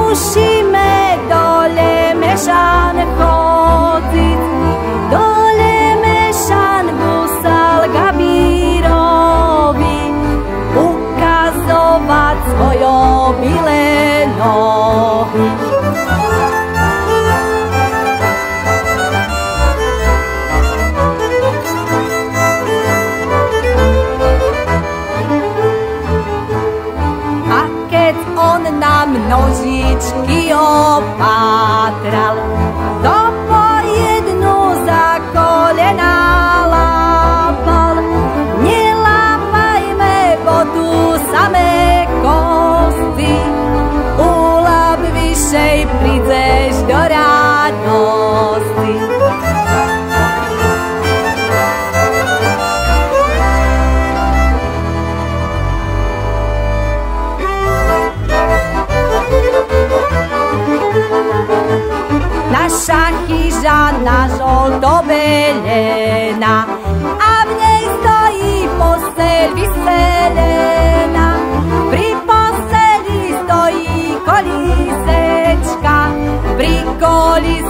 Musíme dole mešan chodiť, dole mešan musel Gabírovi ukazovať svoje milé nohy. Nožičky opátral, to po jednu za kolena lápal. Nelápajme, bo tu samé kosti, ulap vyššej prídeš do radosti. Naša chyža žolto-belená a v nej stojí posteľ vystelená. Pri posteli stojí kolísečka, pri kolísečka